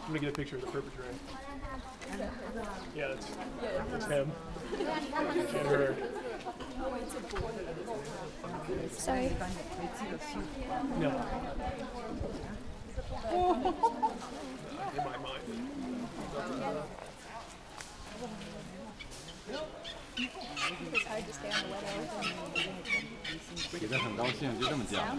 gonna get a picture of the perpetrator. Yeah, that's him. And her. Sorry. No. In my mind. It's hard to stay on the weather. 觉得很高兴，就这么讲。